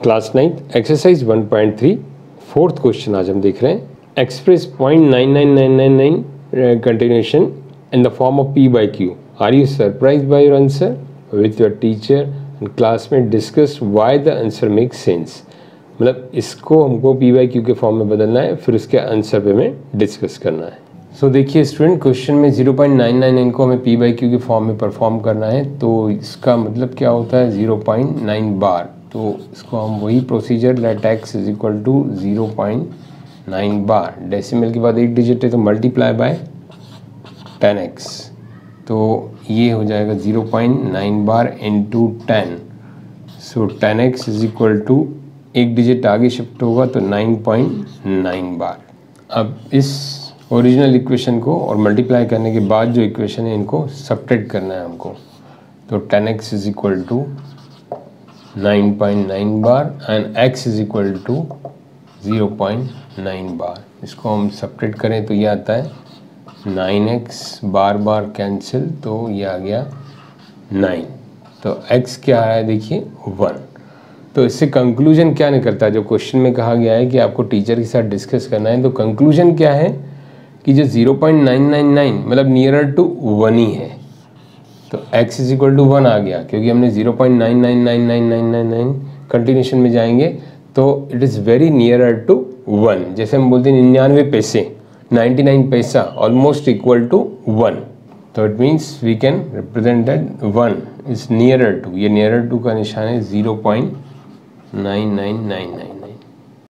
Class 9th exercise 1.3 fourth question आज हम देख रहे हैं। Express 0.99999 continuation in the form of p by q। Are you surprise by your answer? With your teacher and classmate discuss why the answer make sense. मतलब इसको हमको p by q के form में बदलना है, फिर उसके आंसर पे हमें डिस्कस करना है। सो देखिए स्टूडेंट, क्वेश्चन में 0.999 को हमें p by q के फॉर्म में परफॉर्म करना है, तो इसका मतलब क्या होता है 0.9 बार। तो इसको हम वही procedure let x is equal to 0.9 bar, decimal के बाद एक डिजिट है तो मल्टीप्लाई बाय 10x, तो ये हो जाएगा 0.9 bar into 10। So 10x is equal to एक डिजिट आगे शिफ्ट होगा तो 9.9 बार। अब इस ओरिजिनल इक्वेशन को और मल्टीप्लाई करने के बाद जो इक्वेशन है इनको सब्ट्रैक्ट करना है हमको। तो 10x is equal to 9.9 bar and x is equal to 0.9 bar. इसको हम सब्ट्रैक्ट करें तो ये आता है 9x, बार बार कैंसिल, तो ये आ गया 9। तो x क्या है देखिए 1। तो इससे कंक्लूजन क्या निकलता है, जो क्वेश्चन में कहा गया है कि आपको टीचर के साथ डिस्कस करना है, तो कंक्लूजन क्या है कि जो 0.999 मतलब नियरर टू 1 ही है। तो x इज इक्वल टू 1 आ गया क्योंकि हमने 0.9999999 कंटिन्यूशन में जाएंगे तो it is very nearer to 1। जैसे हम बोलते हैं 99 पैसे, 99 पैसा ऑलमोस्ट इक्वल टू 1। तो it means we can represent that 1 is nearer to, ये नियरर टू का निशान है 0.9999।